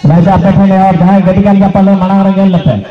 राजा बैठे और जहां गति का पल मना रंगे लगता है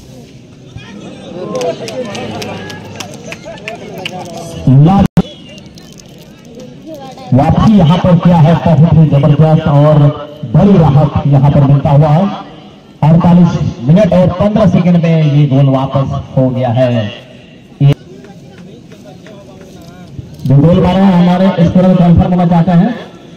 वापसी यहाँ पर क्या है, बहुत ही जबरदस्त और बड़ी राहत यहाँ पर मिलता हुआ है। 48 मिनट और 15 सेकंड में ये गोल वापस हो गया है। जो गोल मारे हैं हमारे स्कोर कन्फर्म होना चाहते हैं।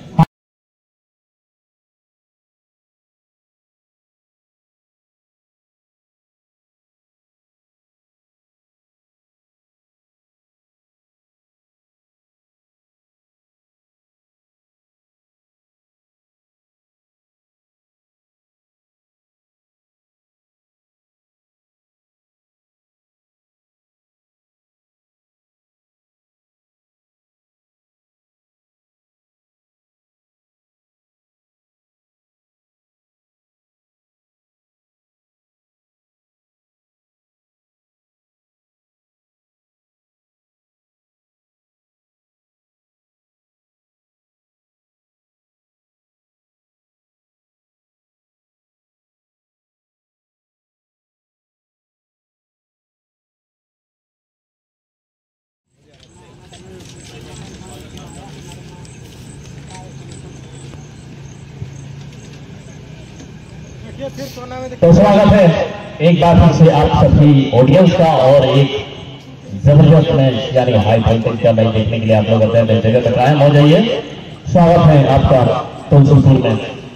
तो स्वागत है एक बार फिर से आप सभी ऑडियंस का और एक जबरदस्त मैच यानी हाई वोल्टेज का मैच देखने के लिए आप लोग अपने जगह पर कायम हो जाइए। स्वागत है आपका तुलसीपुर में।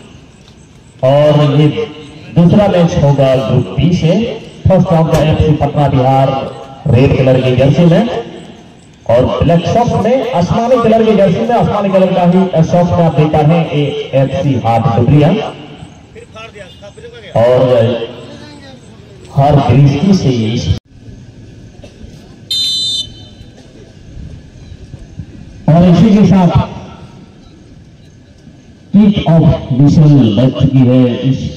और ये दूसरा मैच होगा ग्रुप बी से। फर्स्ट राउंड का FC Patna Bihar red colour की जर्सी में और ब्लैक सॉक्स में आसमानी कलर की जर्सी में आसमानी कलर का ही सॉक्स में आप देख पा रहे हैं एफसी हाट डुबरिया और हर दृष्टि से और इसी के साथ किक ऑफ विशल बच चुकी है। इस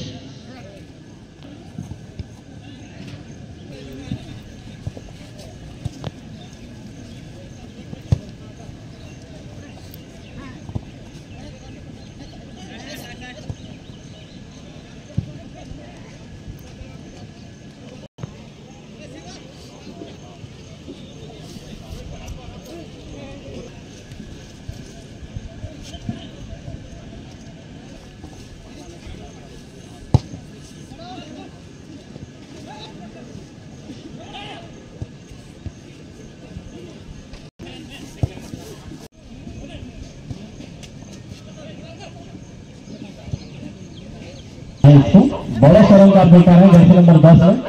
बड़े शरण का देखा है जर्सी नंबर 10 में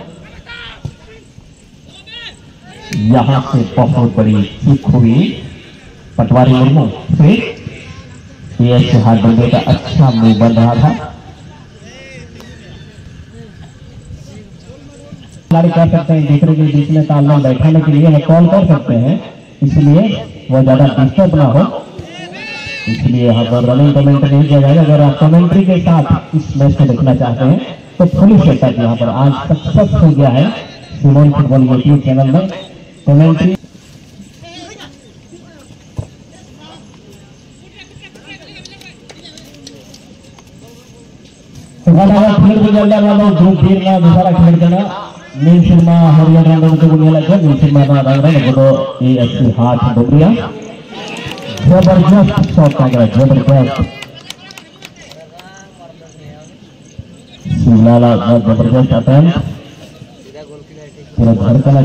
यहां से बहुत बड़ी चूक हुई पटवारी मुर्मू से। ये हाथ बंदे का अच्छा मुंह बन रहा था। खिलाड़ी कर सकते हैं दूसरे के बीच में तालमेल बैठाने के लिए वो कॉल कर सकते हैं, इसलिए वो ज्यादा डिस्टर्ब ना हो, इसलिए यहाँ पर रनिंग कमेंट नहीं किया जाएगा। अगर आप कमेंट्री के साथ इस मैच को देखना चाहते हैं तो फुली सेटअप यहाँ पर आज सक्सेस हो गया है सिमोन फुटबॉल यूट्यूब चैनल में कमेंट्री। ग्रुप बी में दूसरा खेल देना नील सिनेमा हरियर रंग को बुनिया लगे नील सिनेमा का रंग है वो एएफसी हाट डुबरिया जबरदस्त शॉट का गया जबरदस्त शिवलाला जबरदस्त अटेम्प्ट पूरा धड़कना।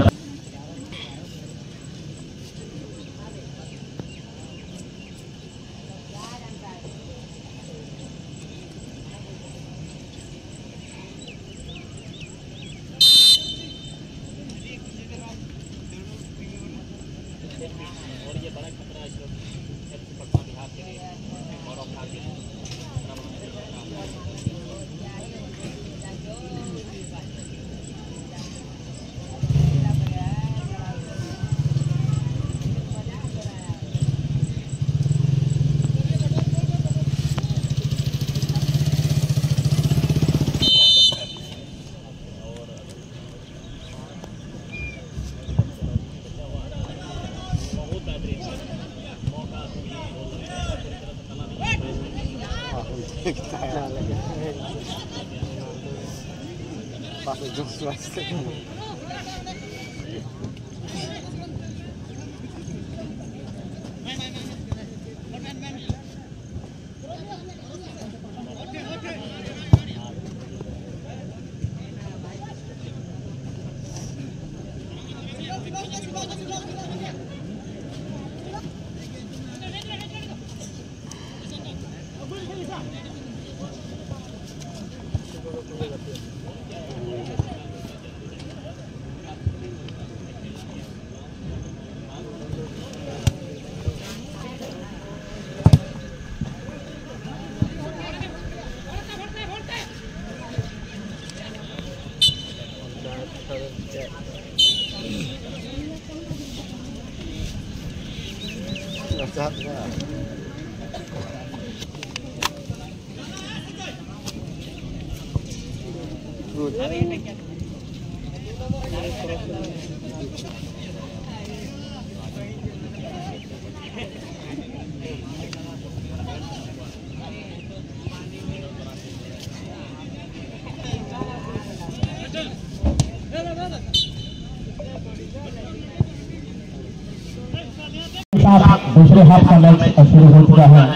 दूसरे हाफ का मैच शुरू हो चुका है।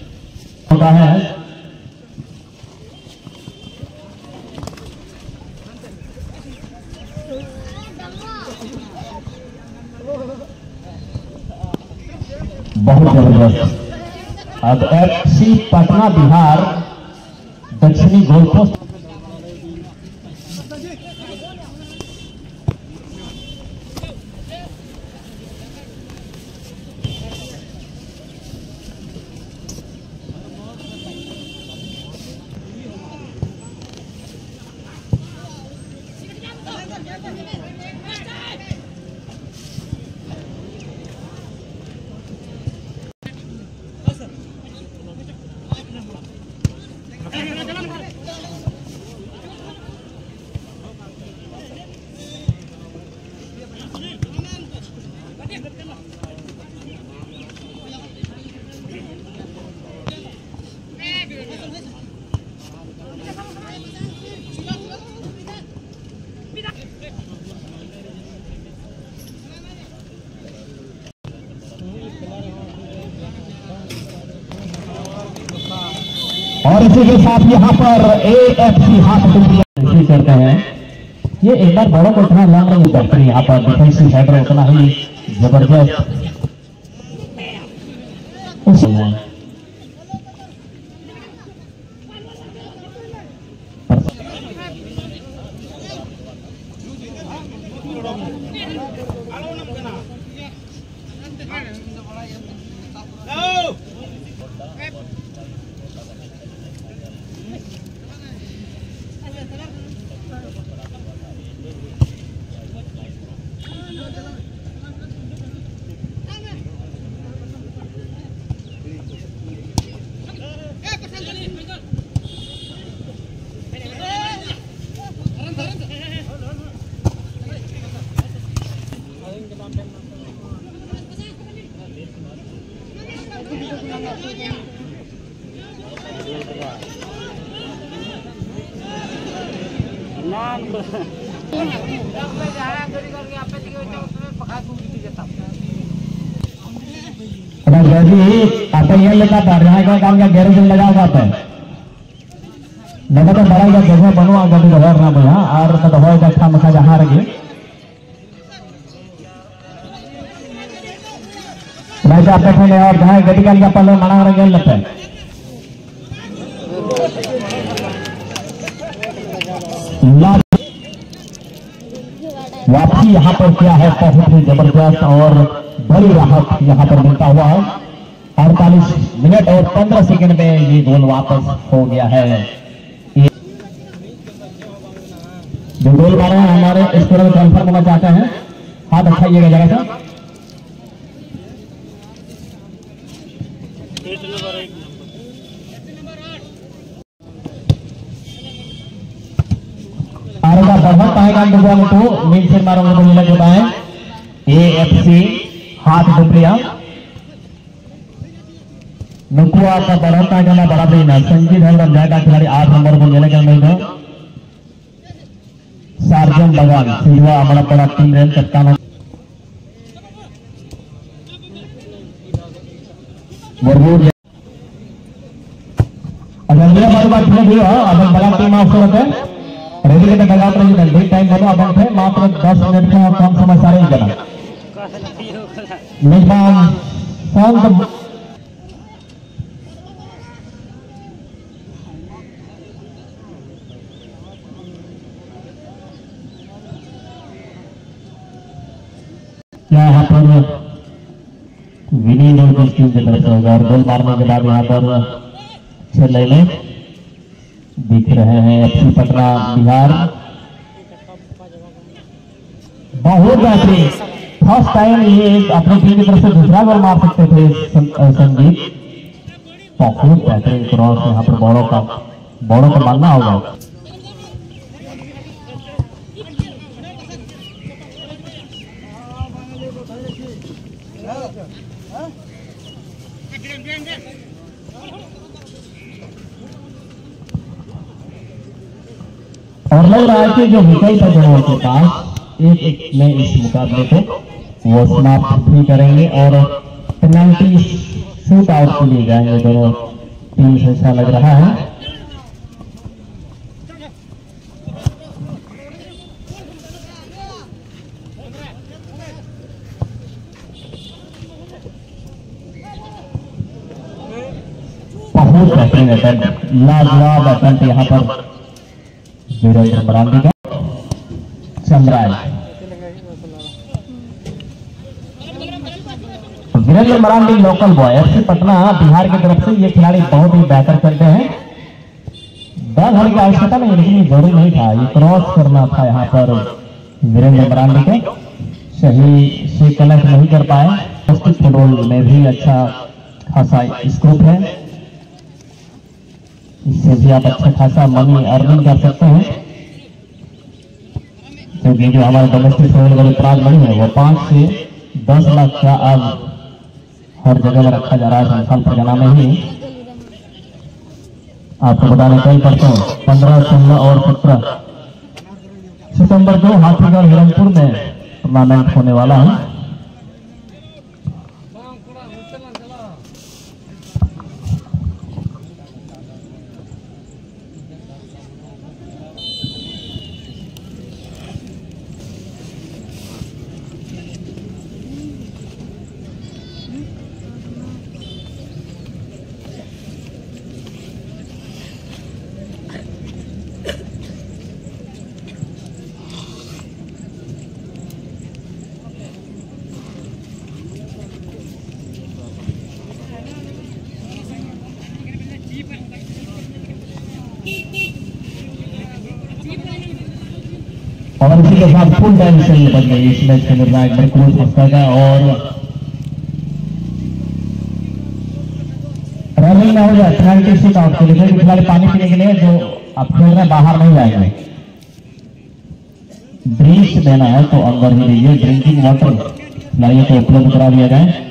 बहुत जबरदस्त। अब FC पटना बिहार दक्षिणी गोल पोस्ट और इसी के साथ यहाँ पर AFC हाथ करते हैं। ये एक बार बड़ों को इतना लाभ नहीं करते, यहाँ पर डिफेंसिव हेडर उतना ही जबरदस्त लेता था काम का गैरेज लगाओगा पे नगद बड़ा जगह बनवा गड्डी घर ना भैया और तो हो अच्छा मखा जहाँ रगे वैसे आप बैठे और जहाँ गड्डी का पहले मना रगे लगता है वापसी यहाँ पर क्या है बहुत ही जबरदस्त और बड़ी राहत यहाँ पर मिलता हुआ है। 48 मिनट और 15 सेकंड में ये गोल वापस हो गया है। जो गोल मारा है हमारे स्कोर कन्फर्म होना चाहते हैं, हाथ उठाइएगा जरा सा। बढ़त पाएगा तो मीन से मारोगे तो लग होता है AFC हाथ दुपलिया नुकुआ का बढ़ता गया बराबरी ना संजीत हेल्डन जाएगा खिलाड़ी 8 नंबर को लेने का नहीं सार्जन भगवान सिल्वा हमारा बड़ा टीम रन कप्तान अगर मेरा बार खेल दिया अब बड़ा टीम अवसर है रेडी के लगातार रही टाइम बनो अब थे मात्र 10 मिनट का कम समय सारे ही बना मेजबान शांत क्या यहाँ पर विनी लोग टीम की तरफ से होगा और गोल मारने के बाद यहाँ पर छह दिख रहे हैं एफसी पटना बिहार बहुत बेहतरीन फर्स्ट टाइम ये अपनी टीम की तरफ से दूसरा गोल मार सकते थे संजीत बहुत बेहतरीन क्रॉस यहाँ पर बॉलों का मारना होगा और लग रहा है कि जो विकल्प है दोनों के पास एक में इस मुकाबले को वो समाप्त भी करेंगे और पेनल्टी शूट आउट के लिए जाएंगे दोनों टीम से ऐसा लग रहा है बहुत बेहतरीन अटेम्प्ट लाजवाब अटेम्प्ट यहाँ पर वीरेंद्र मरांडी का चंद्राय Virendra Marandi local boy FC Patna Bihar की तरफ से ये खिलाड़ी बहुत ही बेहतर करते हैं डर होने की आवश्यकता नहीं लेकिन ये जरूरी नहीं था ये क्रॉस करना था यहाँ पर वीरेंद्र मरांडी के सही से कनेक्ट नहीं कर पाए फुटबॉल में भी अच्छा खासा स्कोप है इससे भी आप अच्छा खासा मनी अर्निंग कर सकते हैं क्योंकि जो हमारे डोमेस्टिक फुटबॉल वाले प्राइज मनी है वो 5 से 10 लाख का अब हर जगह में रखा जा रहा है संस्थान फरगाना में ही आपको बताने कल परसों 15, 16 और 17 सितंबर को हाथीगढ़ हिरनपुर में टूर्नामेंट होने वाला है और इसी के साथ फुल टाइम से बच गई इस मैच के निर्णायक मरकूज फंसता और रनिंग में हो जाए पेनल्टी शूट आउट के लिए खिलाड़ी पानी पीने के लिए जो अब खेल रहे बाहर नहीं जाएंगे ड्रिंक्स देना है तो अंदर ही रहिए ड्रिंकिंग वाटर खिलाड़ियों को उपलब्ध करा दिया जाए